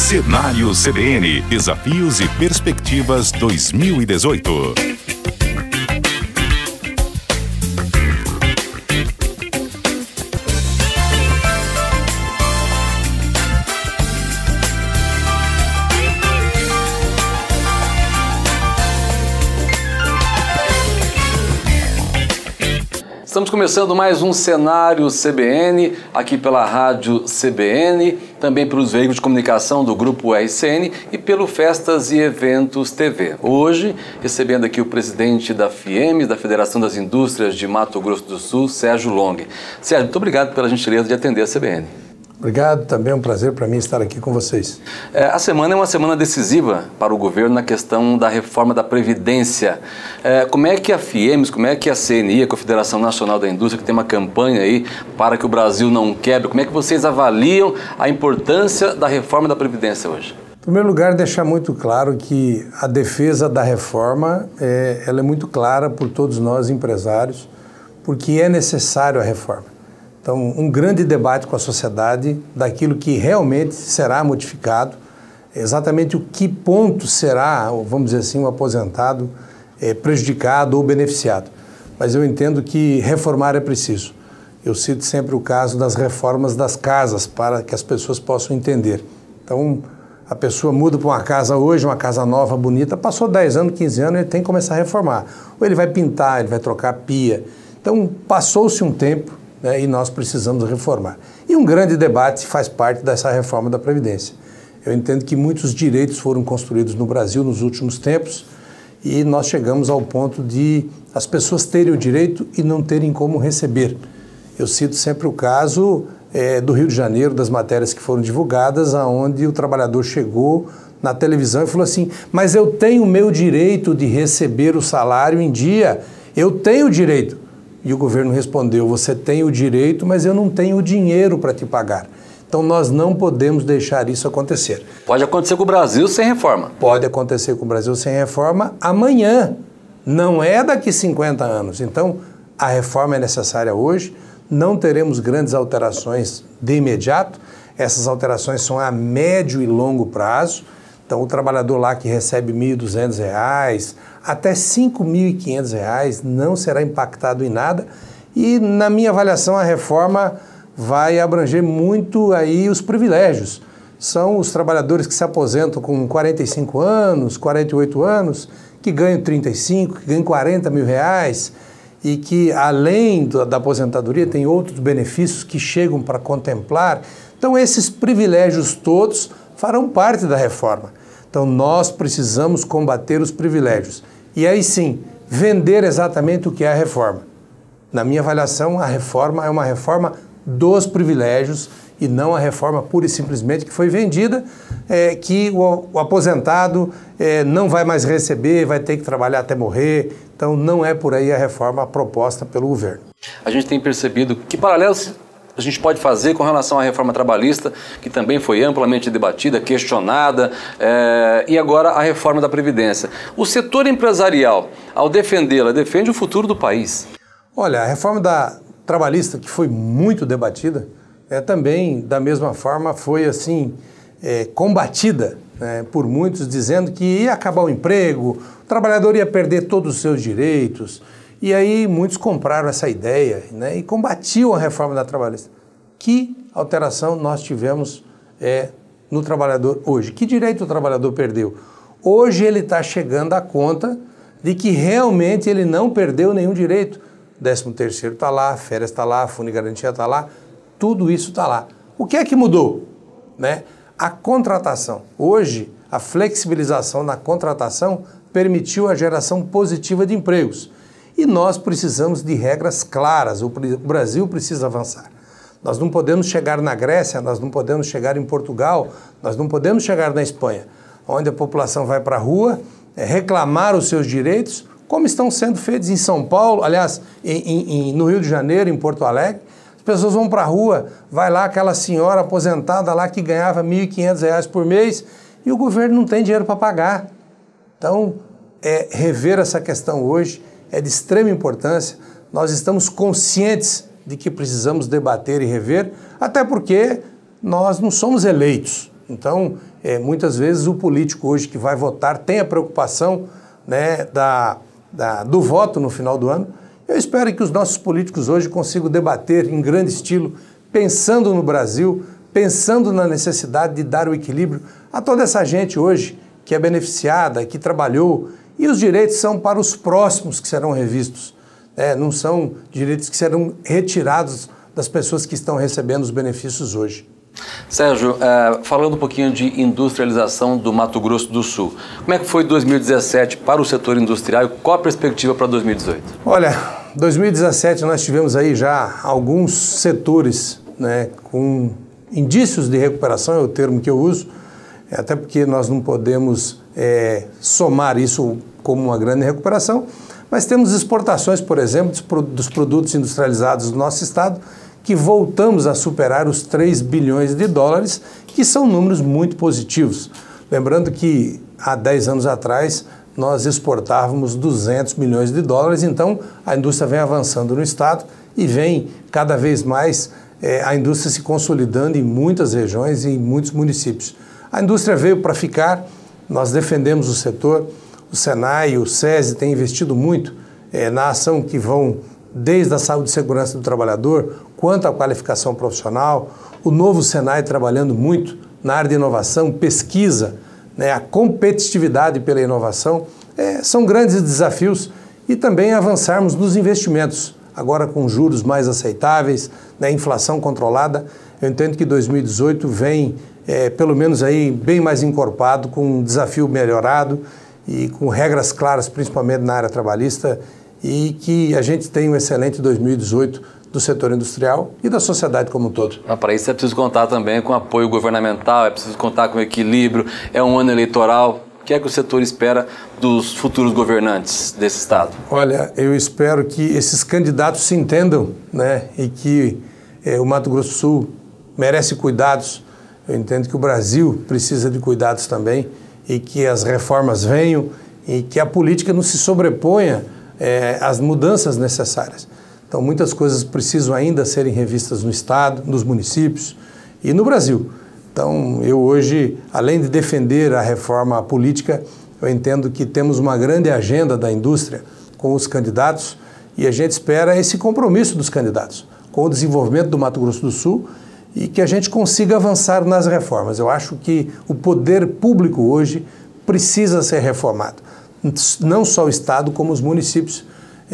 Cenário CBN, Desafios e Perspectivas 2018. Estamos começando mais um Cenário CBN, aqui pela Rádio CBN, também pelos veículos de comunicação do Grupo RCN e pelo Festas e Eventos TV. Hoje, recebendo aqui o presidente da FIEMES, da Federação das Indústrias de Mato Grosso do Sul, Sérgio Long. Sérgio, muito obrigado pela gentileza de atender a CBN. Obrigado, também é um prazer para mim estar aqui com vocês. A semana é uma semana decisiva para o governo na questão da reforma da Previdência. Como é que a FIEMES, como é que a CNI, a Confederação Nacional da Indústria, que tem uma campanha aí para que o Brasil não quebre, como é que vocês avaliam a importância da reforma da Previdência hoje? Em primeiro lugar, deixar muito claro que a defesa da reforma ela é muito clara por todos nós empresários, porque é necessário a reforma. Então, um grande debate com a sociedade daquilo que realmente será modificado, exatamente o que ponto será, vamos dizer assim, um aposentado prejudicado ou beneficiado. Mas eu entendo que reformar é preciso. Eu cito sempre o caso das reformas das casas, para que as pessoas possam entender. Então, a pessoa muda para uma casa hoje, uma casa nova, bonita, passou 10 anos, 15 anos, ele tem que começar a reformar. Ou ele vai pintar, ele vai trocar a pia. Então, passou-se um tempo, e nós precisamos reformar. E um grande debate faz parte dessa reforma da Previdência. Eu entendo que muitos direitos foram construídos no Brasil nos últimos tempos e nós chegamos ao ponto de as pessoas terem o direito e não terem como receber. Eu cito sempre o caso do Rio de Janeiro, das matérias que foram divulgadas, onde o trabalhador chegou na televisão e falou assim: mas eu tenho o meu direito de receber o salário em dia, eu tenho o direito. E o governo respondeu: você tem o direito, mas eu não tenho o dinheiro para te pagar. Então nós não podemos deixar isso acontecer. Pode acontecer com o Brasil sem reforma. Pode acontecer com o Brasil sem reforma amanhã, não é daqui 50 anos. Então a reforma é necessária hoje, não teremos grandes alterações de imediato, essas alterações são a médio e longo prazo. Então o trabalhador lá que recebe R$ 1.200, até R$ 5.500 não será impactado em nada e na minha avaliação a reforma vai abranger muito aí os privilégios. São os trabalhadores que se aposentam com 45 anos, 48 anos, que ganham 35, que ganham R$ 40 mil e que além da aposentadoria tem outros benefícios que chegam para contemplar. Então esses privilégios todos farão parte da reforma. Então nós precisamos combater os privilégios. E aí sim, vender exatamente o que é a reforma. Na minha avaliação, a reforma é uma reforma dos privilégios e não a reforma pura e simplesmente que foi vendida, que o aposentado não vai mais receber, vai ter que trabalhar até morrer. Então não é por aí a reforma proposta pelo governo. A gente tem percebido que paralelos a gente pode fazer com relação à reforma trabalhista, que também foi amplamente debatida, questionada, e agora a reforma da Previdência. O setor empresarial, ao defendê-la, defende o futuro do país. Olha, a reforma trabalhista, que foi muito debatida, também, da mesma forma, foi assim, combatida por muitos, dizendo que ia acabar o emprego, o trabalhador ia perder todos os seus direitos. E aí muitos compraram essa ideia e combatiam a reforma da trabalhista. Que alteração nós tivemos no trabalhador hoje? Que direito o trabalhador perdeu? Hoje ele está chegando à conta de que realmente ele não perdeu nenhum direito. 13º está lá, férias está lá, fundo de garantia está lá, tudo isso está lá. O que é que mudou? A contratação. Hoje, a flexibilização na contratação permitiu a geração positiva de empregos. E nós precisamos de regras claras, o Brasil precisa avançar. Nós não podemos chegar na Grécia, nós não podemos chegar em Portugal, nós não podemos chegar na Espanha, onde a população vai para a rua reclamar os seus direitos, como estão sendo feitos em São Paulo, aliás, no Rio de Janeiro, em Porto Alegre. As pessoas vão para a rua, vai lá aquela senhora aposentada lá que ganhava R$ 1.500 por mês e o governo não tem dinheiro para pagar. Então, rever essa questão hoje é de extrema importância. Nós estamos conscientes de que precisamos debater e rever, até porque nós não somos eleitos. Então, muitas vezes o político hoje que vai votar tem a preocupação, né, do voto no final do ano. Eu espero que os nossos políticos hoje consigam debater em grande estilo, pensando no Brasil, pensando na necessidade de dar o equilíbrio a toda essa gente hoje que é beneficiada, que trabalhou, e os direitos são para os próximos que serão revistos. Não são direitos que serão retirados das pessoas que estão recebendo os benefícios hoje. Sérgio, falando um pouquinho de industrialização do Mato Grosso do Sul, como é que foi 2017 para o setor industrial e qual a perspectiva para 2018? Olha, 2017 nós tivemos aí já alguns setores, né, com indícios de recuperação, é o termo que eu uso, até porque nós não podemos somar isso como uma grande recuperação, mas temos exportações, por exemplo, dos produtos industrializados do nosso estado, que voltamos a superar os 3 bilhões de dólares, que são números muito positivos. Lembrando que há 10 anos atrás nós exportávamos 200 milhões de dólares, então a indústria vem avançando no estado e vem cada vez mais a indústria se consolidando em muitas regiões e em muitos municípios. A indústria veio para ficar, nós defendemos o setor, o Senai, o SESI têm investido muito na ação que vão desde a saúde e segurança do trabalhador, quanto à qualificação profissional, o novo Senai trabalhando muito na área de inovação, pesquisa, né, a competitividade pela inovação, são grandes desafios e também avançarmos nos investimentos, agora com juros mais aceitáveis, né, inflação controlada. Eu entendo que 2018 vem, pelo menos aí, bem mais encorpado, com um desafio melhorado e com regras claras, principalmente na área trabalhista, e que a gente tenha um excelente 2018 do setor industrial e da sociedade como um todo. Para isso é preciso contar também com apoio governamental, é preciso contar com equilíbrio, é um ano eleitoral. O que é que o setor espera dos futuros governantes desse estado? Olha, eu espero que esses candidatos se entendam, né, e que o Mato Grosso do Sul merece cuidados. Eu entendo que o Brasil precisa de cuidados também e que as reformas venham e que a política não se sobreponha às mudanças necessárias. Então, muitas coisas precisam ainda serem revistas no estado, nos municípios e no Brasil. Então, eu hoje, além de defender a reforma política, eu entendo que temos uma grande agenda da indústria com os candidatos e a gente espera esse compromisso dos candidatos com o desenvolvimento do Mato Grosso do Sul e que a gente consiga avançar nas reformas. Eu acho que o poder público hoje precisa ser reformado, não só o estado como os municípios.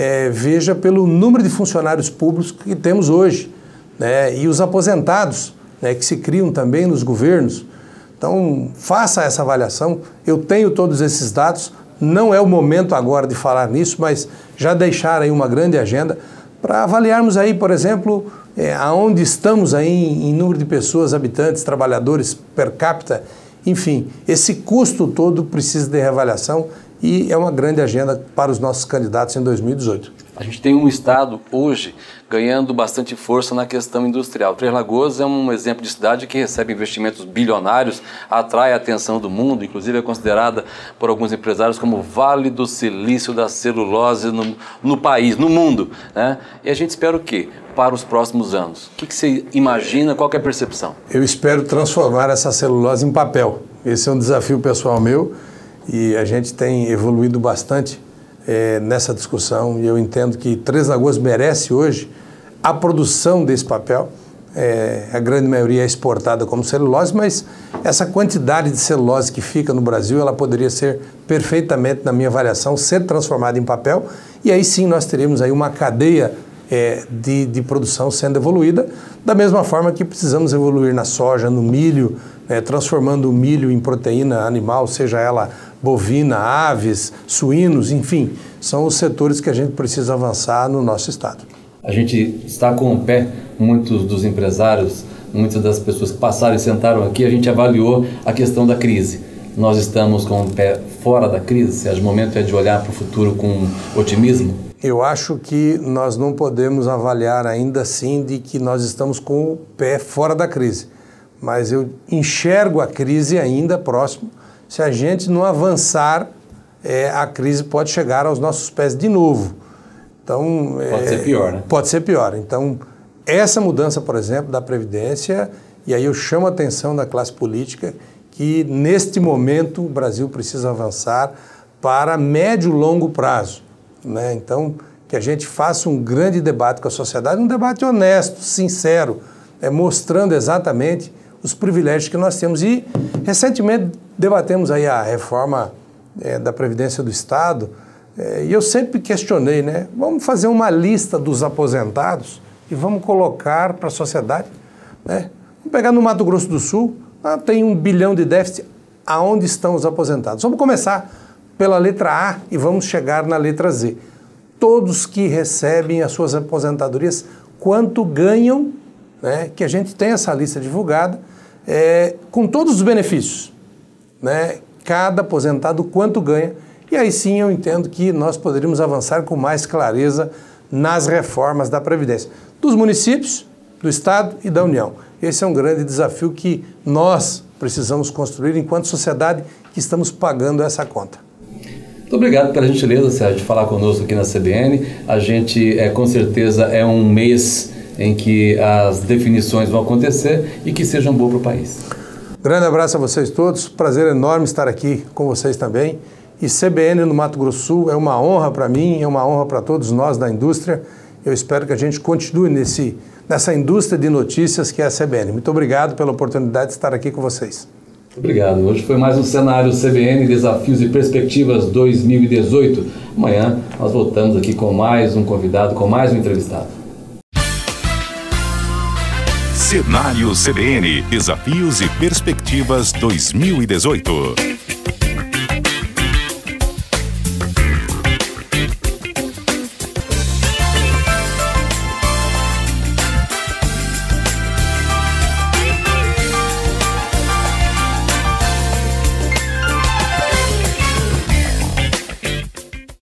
Veja pelo número de funcionários públicos que temos hoje, né, e os aposentados, né, que se criam também nos governos. Então, faça essa avaliação. Eu tenho todos esses dados, não é o momento agora de falar nisso, mas já deixar aí uma grande agenda para avaliarmos aí, por exemplo, aonde estamos aí em número de pessoas, habitantes, trabalhadores per capita, enfim, esse custo todo precisa de reavaliação e é uma grande agenda para os nossos candidatos em 2018. A gente tem um estado hoje ganhando bastante força na questão industrial. Três Lagoas é um exemplo de cidade que recebe investimentos bilionários, atrai a atenção do mundo, inclusive é considerada por alguns empresários como o Vale do Silício da celulose no país, no mundo, né? E a gente espera o quê para os próximos anos? O que você imagina, qual que é a percepção? Eu espero transformar essa celulose em papel. Esse é um desafio pessoal meu e a gente tem evoluído bastante nessa discussão e eu entendo que Três Lagoas merece hoje a produção desse papel. A grande maioria é exportada como celulose, mas essa quantidade de celulose que fica no Brasil, ela poderia ser perfeitamente, na minha avaliação, ser transformada em papel e aí sim nós teríamos aí uma cadeia de produção sendo evoluída, da mesma forma que precisamos evoluir na soja, no milho, transformando o milho em proteína animal, seja ela bovina, aves, suínos, enfim, são os setores que a gente precisa avançar no nosso estado. A gente está com o pé, muitos dos empresários, muitas das pessoas que passaram e sentaram aqui, a gente avaliou a questão da crise. Nós estamos com o pé fora da crise, o momento é de olhar para o futuro com otimismo? Eu acho que nós não podemos avaliar ainda assim de que nós estamos com o pé fora da crise, mas eu enxergo a crise ainda próximo. Se a gente não avançar, a crise pode chegar aos nossos pés de novo. Então, pode ser pior, né? Pode ser pior. Então, essa mudança, por exemplo, da Previdência, e aí eu chamo a atenção da classe política que neste momento o Brasil precisa avançar para médio e longo prazo, né? Então, que a gente faça um grande debate com a sociedade, um debate honesto, sincero, mostrando exatamente os privilégios que nós temos. E recentemente debatemos aí a reforma da Previdência do Estado, e eu sempre questionei, né? Vamos fazer uma lista dos aposentados e vamos colocar para a sociedade, né? Vamos pegar no Mato Grosso do Sul, tem 1 bilhão de déficit, aonde estão os aposentados? Vamos começar pela letra A e vamos chegar na letra Z. Todos que recebem as suas aposentadorias, quanto ganham, né? Que a gente tem essa lista divulgada, com todos os benefícios, né? Cada aposentado quanto ganha, e aí sim eu entendo que nós poderíamos avançar com mais clareza nas reformas da Previdência, dos municípios, do Estado e da União. Esse é um grande desafio que nós precisamos construir enquanto sociedade que estamos pagando essa conta. Muito obrigado pela gentileza, Sérgio, de falar conosco aqui na CBN. A gente, com certeza, é um mês em que as definições vão acontecer e que sejam boas para o país. Grande abraço a vocês todos, prazer enorme estar aqui com vocês também. E CBN no Mato Grosso do Sul é uma honra para mim, é uma honra para todos nós da indústria. Eu espero que a gente continue nessa indústria de notícias que é a CBN. Muito obrigado pela oportunidade de estar aqui com vocês. Obrigado. Hoje foi mais um cenário CBN Desafios e Perspectivas 2018. Amanhã nós voltamos aqui com mais um convidado, com mais um entrevistado. Cenário CBN Desafios e Perspectivas 2018.